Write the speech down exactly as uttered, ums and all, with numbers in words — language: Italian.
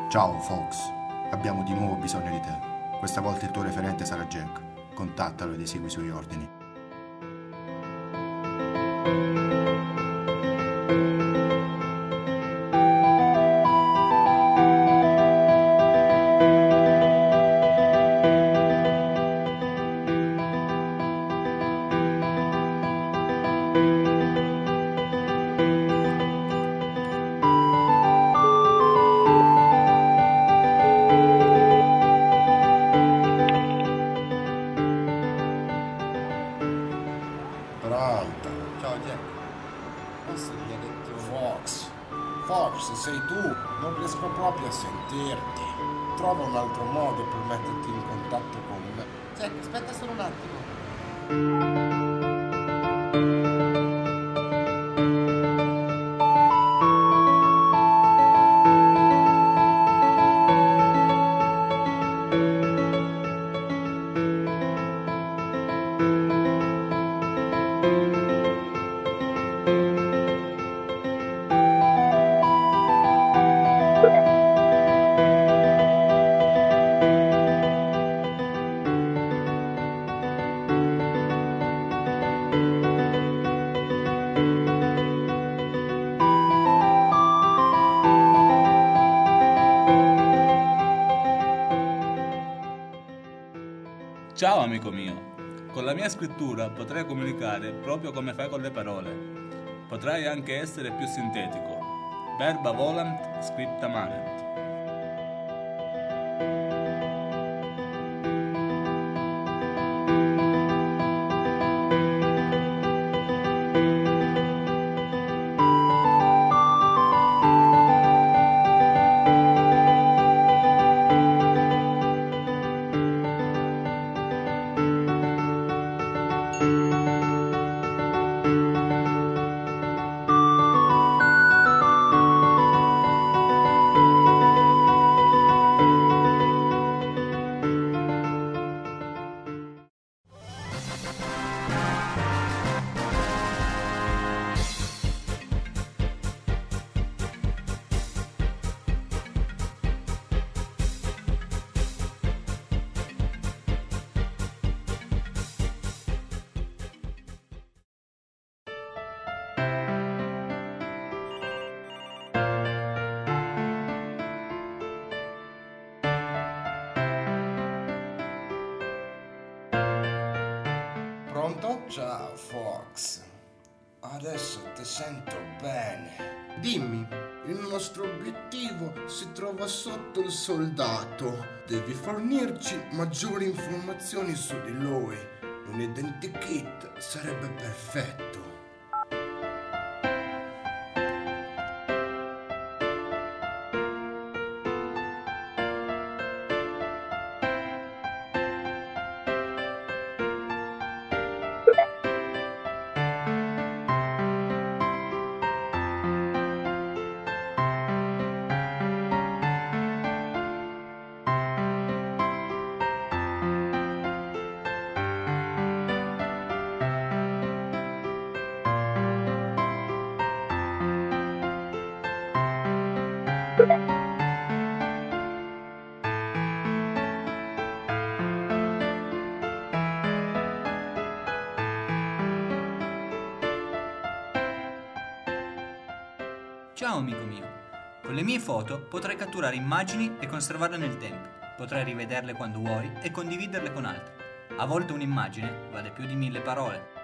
Ciao, Fox. Abbiamo di nuovo bisogno di te. Questa volta il tuo referente sarà Jack. Contattalo ed esegui i suoi ordini. Pronto? Ciao Jack, forse mi ha detto... Fox. Fox, sei tu? Non riesco proprio a sentirti. Trova un altro modo per metterti in contatto con me. Jack, aspetta solo un attimo. Ciao amico mio, con la mia scrittura potrai comunicare proprio come fai con le parole. Potrai anche essere più sintetico. Verba volant, scripta manent. Pronto? Ciao, Fox. Adesso ti sento bene. Dimmi, il nostro obiettivo si trova sotto il soldato. Devi fornirci maggiori informazioni su di lui. Un identikit sarebbe perfetto. Ciao amico mio, con le mie foto potrai catturare immagini e conservarle nel tempo, potrai rivederle quando vuoi e condividerle con altri. A volte un'immagine vale più di mille parole.